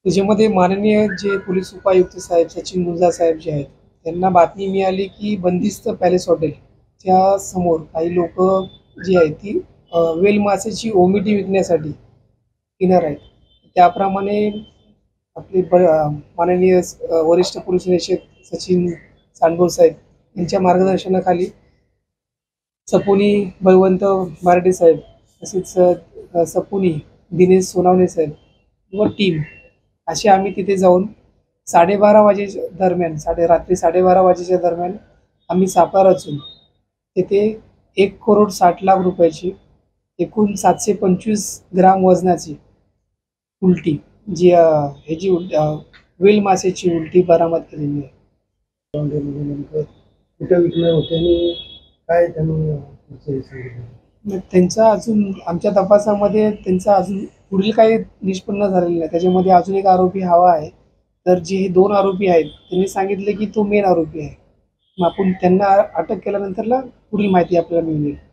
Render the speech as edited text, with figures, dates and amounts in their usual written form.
त्याच्यामध्ये माननीय जे पोलीस उपायुक्त साहेब सचिन गुंजा साहेब जे आहेत, त्यांना बातमी मिळाली की बंदिस्त पॅलेस हॉटेलच्या समोर काही लोक जी आहेत ती वेल मासेची ओमिटी विकण्यासाठी येणार आहेत. त्याप्रमाणे आपले माननीय वरिष्ठ पोलीस निरीक्षक सचिन सांडभोळ साहेब यांच्या मार्गदर्शनाखाली सपोनी बळवंत बारडे साहेब, तसेच सपोनी दिनेश सोनावणे साहेब व टीम असे आम्ही तिथे जाऊन 12:30 वाजेच्या दरम्यान रात्री 12:30 वाजेच्या दरम्यान आम्ही सापळा रचून तिथे 1,60,00,000 रुपयाची एकूण 725 ग्राम वजनाची उलटी जी ह्याची वेल मासेची उलटी बरामद केलेली आहे. नेमकं कुठे विकणार होते आणि काय त्यांनी सांगितलं? त्यांचा अजून आमच्या तपासामध्ये त्यांचा अजून पुढील काही निष्पन्न झालेलं नाही. त्याच्यामध्ये अजून एक आरोपी हवा आहे. तर जे हे 2 आरोपी आहेत त्यांनी सांगितले की तो मेन आरोपी आहे. मग आपण त्यांना अटक केल्यानंतरला पुढील माहिती आपल्याला मिळेल.